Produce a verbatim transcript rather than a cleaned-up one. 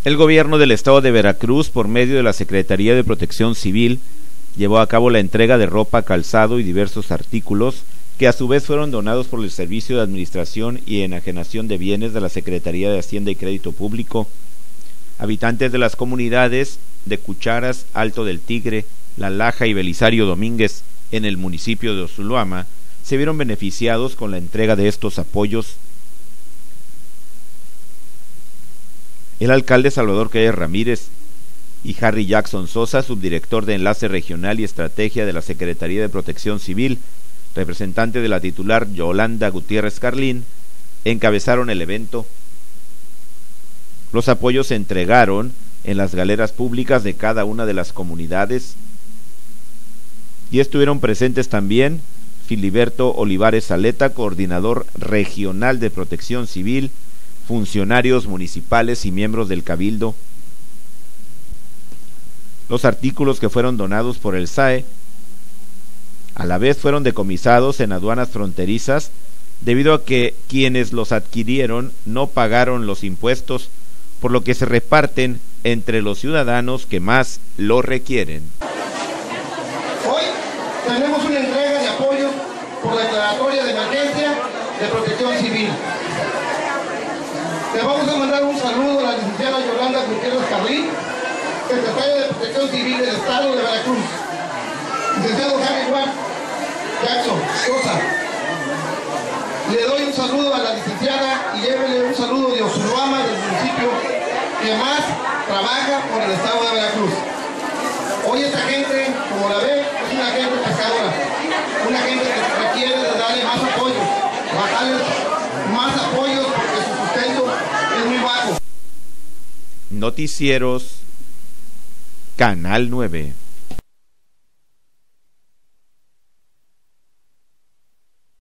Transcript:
El gobierno del estado de Veracruz, por medio de la Secretaría de Protección Civil, llevó a cabo la entrega de ropa, calzado y diversos artículos que a su vez fueron donados por el Servicio de Administración y Enajenación de Bienes de la Secretaría de Hacienda y Crédito Público. Habitantes de las comunidades de Cucharas, Alto del Tigre, La Laja y Belisario Domínguez, en el municipio de Ozuloama, se vieron beneficiados con la entrega de estos apoyos. El alcalde Salvador Calles Ramírez y Harry Jackson Sosa, subdirector de Enlace Regional y Estrategia de la Secretaría de Protección Civil, representante de la titular Yolanda Gutiérrez Carlín, encabezaron el evento. Los apoyos se entregaron en las galeras públicas de cada una de las comunidades y estuvieron presentes también Filiberto Olivares Saleta, coordinador regional de Protección Civil, funcionarios municipales y miembros del Cabildo. Los artículos que fueron donados por el S A E a la vez fueron decomisados en aduanas fronterizas debido a que quienes los adquirieron no pagaron los impuestos, por lo que se reparten entre los ciudadanos que más lo requieren. Hoy tenemos una entrega de apoyo por la declaratoria de emergencia de Protección Civil. Le vamos a mandar un saludo a la licenciada Yolanda Gutiérrez Carlín, secretaria de Protección Civil del Estado de Veracruz. Licenciado Harry Jackson Sosa. Le doy un saludo a la licenciada y llévele un saludo de Ozuloama, del municipio que más trabaja por el Estado de Veracruz. Hoy esta gente, como la ve, es una gente pescadora, una gente que requiere de darle más apoyo, bajarles más apoyos porque su sustento es muy bajo. Noticieros Canal nueve.